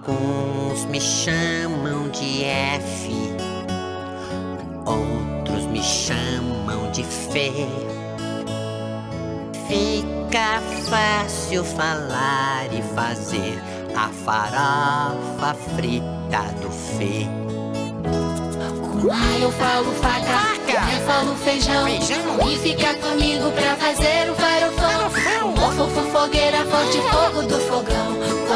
Alguns me chamam de F, outros me chamam de Fê. Fica fácil falar e fazer a farofa frita do Fê. Com A eu falo faca, com E eu falo feijão. E fica comigo pra fazer o farofão. Mofo, fogueira, forte fogo do fogão.